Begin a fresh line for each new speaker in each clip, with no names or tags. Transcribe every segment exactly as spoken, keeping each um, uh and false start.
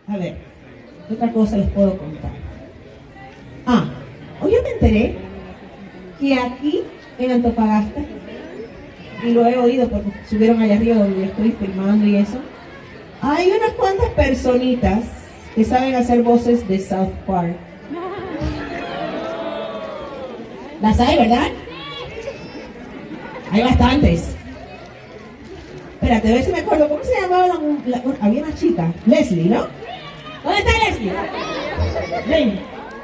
A ver, ¿qué otra cosa les puedo contar? Ah, hoy yo me enteré que aquí en Antofagasta, y lo he oído porque subieron allá arriba donde estoy filmando y eso, hay unas cuantas personitas que saben hacer voces de South Park. Las hay, ¿verdad? Hay bastantes. Espérate, a ver si me acuerdo. ¿Cómo se llamaba la, la, había una chica? Leslie, ¿no? ¿Dónde está Leslie? Ven.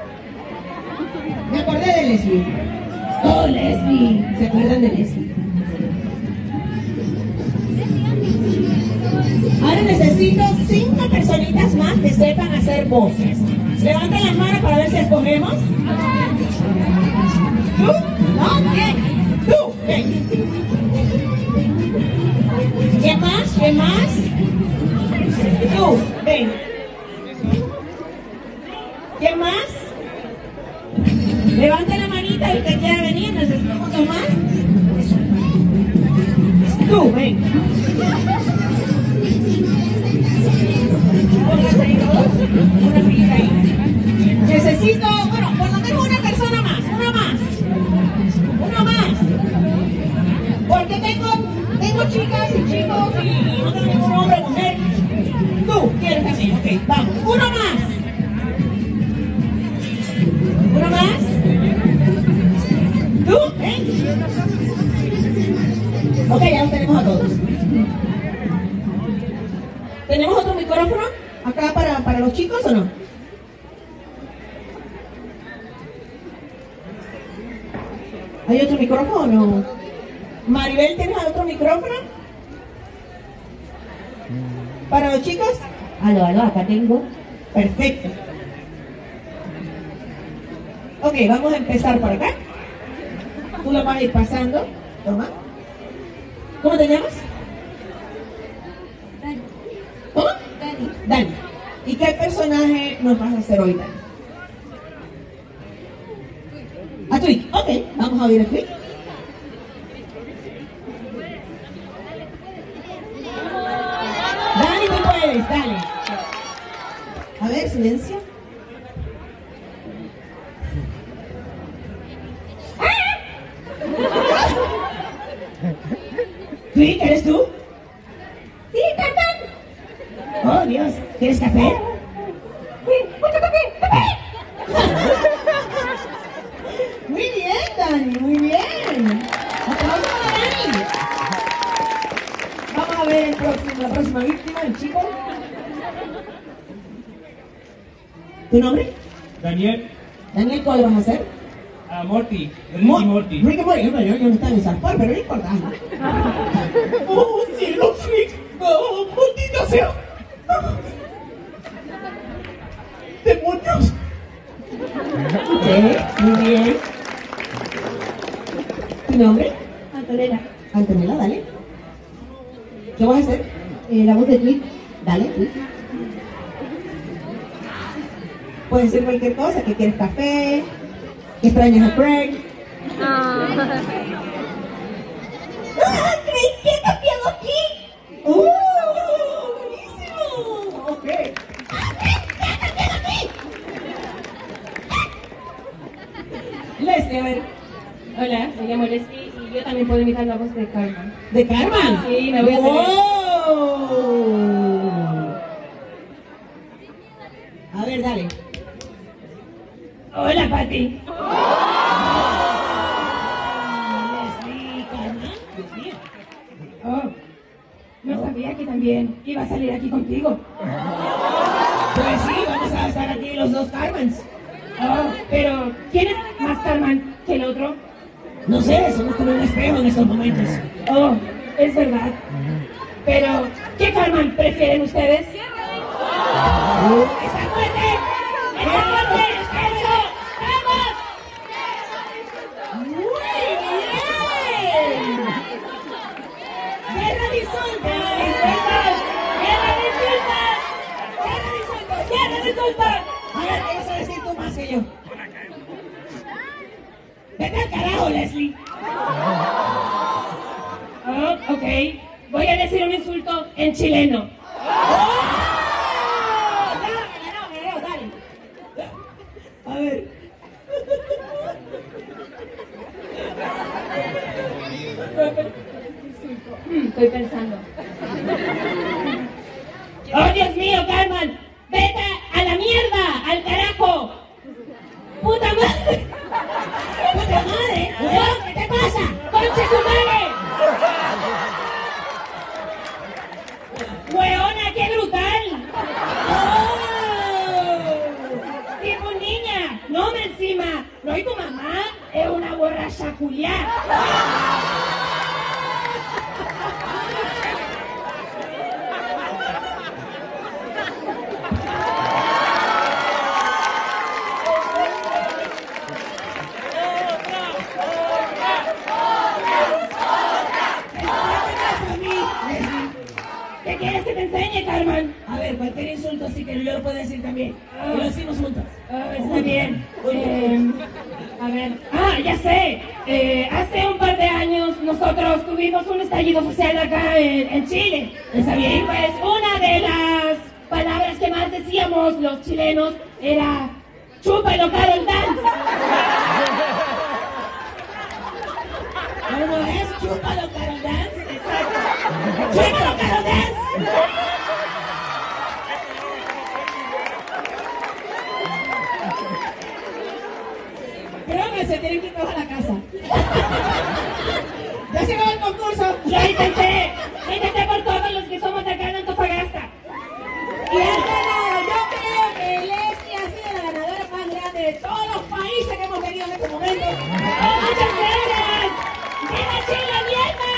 Me acordé de Leslie. Oh, Leslie. ¿Se acuerdan de Leslie? Ahora necesito cinco personitas más que sepan hacer voces. Levanten las manos para ver si escogemos. ¿Tú? ¿No? ¿Quién? ¿Tú? Ven. ¿Quién más? ¿Quién más? Tú, ven. ¿Quién más? Levante la manita el que quiera venir, necesitamos dos más. Tú, ven. Póngase ahí todos, una fila ahí. Necesito, bueno, por lo menos una persona más, una más. Una más. Porque tengo, tengo chicas y chicos y no tengo ningún hombre o mujer. Tú quieres también, ok, vamos. Uno más. Uno más. ¿Tú? ¿Eh? Ok, ya los tenemos a todos. ¿Tenemos otro micrófono acá para, para los chicos o no? ¿Hay otro micrófono? Maribel, ¿tienes otro micrófono? ¿Para los chicos? Aló, aló, acá tengo. Perfecto. Ok, vamos a empezar por acá. Tú lo vas a ir pasando. Toma. ¿Cómo te llamas?
Dani.
¿Cómo?
Dani.
Dani. ¿Y qué personaje nos vas a hacer hoy, Dani? A Twig. Ok, vamos a ver a Twig. Dani, tú puedes, dale. A ver, silencio. Twig, ¿eres tú? Sí, café. Oh, Dios, ¿quieres café? Sí, mucho café, café. Muy bien, Dani, muy bien. Aplausos para Dani. Vamos a ver el próximo, la próxima víctima, el chico. ¿Tu nombre?
Daniel.
Daniel, ¿cuál vas a hacer?
A Morty, Rick
Mo
y Morty.
Rick y Morty, yo, yo, yo no estaba en South Park, pero no importa. ¡Oh, cielo, Rick! ¡Oh, maldita sea! ¡Demonios! Ok, muy bien. ¿Tu nombre?
Antonella.
Antonella, dale. ¿Qué vas a hacer?
Eh, la voz de Twig.
Dale, Twig. Puedes decir cualquier cosa, que quieres café, que extrañas a Craig.
Ah.
¡Ah, Craig! ¿Qué ha cambiado aquí? ¡Uh! ¡Buenísimo! Ok. ¡Ah, Craig! ¿Qué ha cambiado aquí? Leslie, a ver.
Hola, me llamo Leslie y yo también puedo imitar la voz de Carmen.
¿De Carmen?
Sí, me voy a tener.
¡Wow! A ver, dale.
Hola, Pati.
Leslie, Carmen. Dios mío.
Oh, no sabía que también iba a salir aquí contigo.
Pues sí, vamos a estar aquí los dos Carmens.
Oh, pero ¿quién es más Carmen que el otro?
No sé, somos como un espejo en estos momentos.
Oh, es verdad. Pero, ¿qué Carmen prefieren ustedes?
¡Esa fuerte! ¡Esa fuerte! ¡Eso! ¡Vamos! ¡Muy bien! ¡Guerra de insultos! ¡Guerra de insultos! ¡Guerra de insultos! ¡Guerra de insultos! A ver, ¿qué vas a decir tú más que yo? ¡Vete al carajo, Leslie!
Oh, ok. Voy a decir un insulto en chileno.
¡Oh!
Dios mío, Carmen! ¡Vete a la mierda! ¡Al carajo! ¡Puta madre!
¡Puta madre! ¡Weón, qué te pasa!
¡Concha tu madre! ¡Weona, qué brutal! ¡Oh! Sí, pues niña, no me encima. No, y tu mamá es una borracha culiá. ¿Qué quieres que te enseñe, Carmen?
A ver, cualquier insulto así que yo lo puedo decir también.
Ah.
Y lo decimos juntos.
Ah, está bien. Eh, a ver. Ah, ya sé. Eh, hace un par de años nosotros tuvimos un estallido social acá en, en Chile. ¿Está bien? Pues una de las palabras que más decíamos los chilenos era chúpalo, Carol Dance.
¿Cómo es? Chúpalo, Carol Dance.
¡Chúpalo, Carol Dance!
Creo que se tienen que ir todos a la casa. Ya se acabó el concurso.
Lo intenté. Lo intenté por todos los que somos de acá en Antofagasta.
Y han ganado. Yo creo que Leslie ha sido la ganadora más grande de todos los países que hemos tenido en este momento.
¡Muchas gracias! ¡Viva Chile, mierda!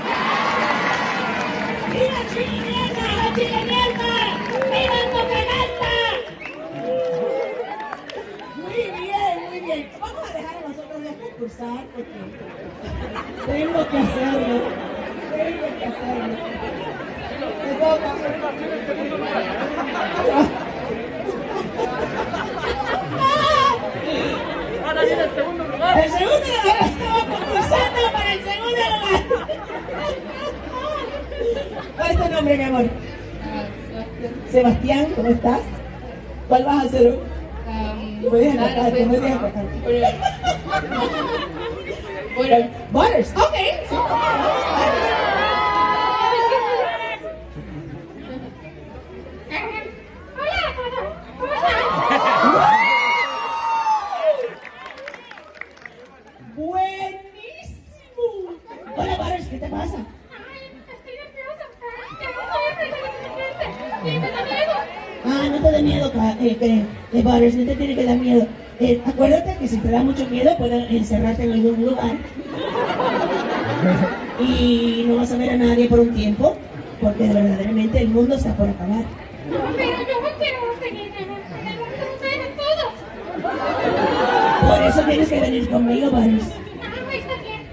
¡Viva Chile, mierda! ¡Viva Chile, mierda! ¡Viva Antofagasta!
Muy bien, muy bien. Vamos a dejar a nosotros de concursar porque tengo que hacerlo. Tengo que hacerlo. Me toca.
Ahora viene el segundo lugar.
El segundo lugar, estamos concursando para el segundo lugar. ¿Cuál es tu nombre, mi amor? Sebastián, ¿cómo estás? ¿Cuál vas a hacer hoy? Tú me dejas acá, tú me dejas acá.
Bueno,
Butters, ok. Buenísimo. Hola, Butters, ¿qué te pasa? Ah, no te da miedo, ca- eh, que, eh, Butters, no te tiene que dar miedo. Eh, acuérdate que si te da mucho miedo, puedes encerrarte en algún lugar y no vas a ver a nadie por un tiempo, porque verdaderamente el mundo está por acabar.
Pero yo no quiero seguir en el mundo de ustedes todos.
Por eso tienes que venir conmigo, Butters.
Ah, está bien.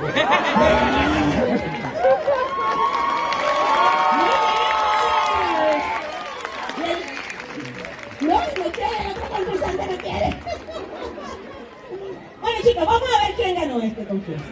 No, no quiere, el otro concursante no quiere. Bueno, chicos, vamos a ver quién ganó este concurso.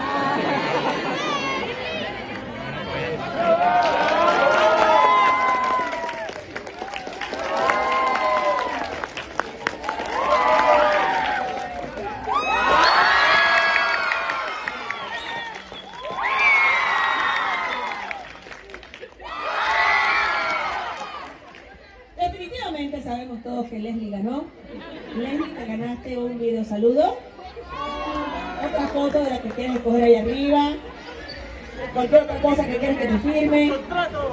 Definitivamente sabemos todos que Leslie ganó. Leslie, te ganaste un video saludo. Otra foto de la que quieres escoger ahí arriba. Cualquier otra cosa que quieres que te firme. Un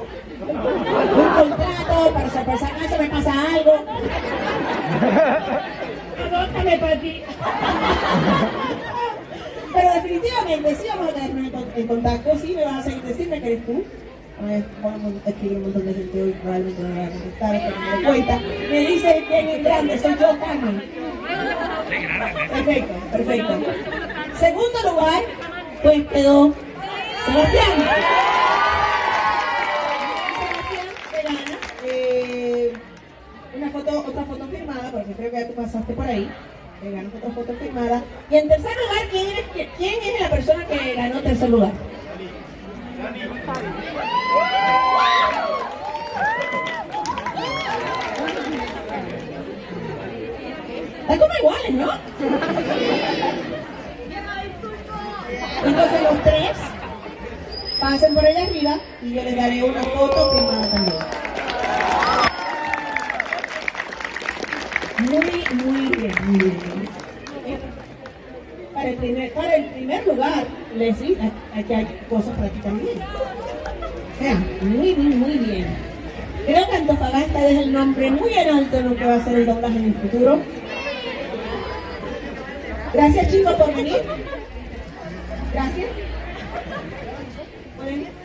contrato para si por si acaso me pasa algo.
anótame para ti.
Pero definitivamente sí vamos a tenernos en con- en contacto. Sí me vas a seguir decirme que eres tú. A ver, vamos a escribir un montón de gente hoy, probablemente no me va a contestar, pero me doy cuenta. Me dice quién es grande, soy yo, Carmen. Perfecto, perfecto. Segundo lugar, pues quedó Sebastián. Sebastián te gana eh, una foto, otra foto firmada, porque creo que ya tú pasaste por ahí. Te ganas otra foto firmada. Y en tercer lugar, ¿quién es, quién es la persona que ganó tercer lugar? Están como iguales, ¿no? Entonces los tres pasen por allá arriba y yo les daré una foto firmada también. Muy, muy bien, muy bien. Eh, Para el primer, para el primer lugar, Leslie, aquí hay cosas para ti también. O sea, muy bien, muy bien. Creo que Antofagasta deja el nombre muy en alto en lo que va a ser el doblaje en el futuro. Gracias, chicos, por venir. Gracias. ¿Pueden ir?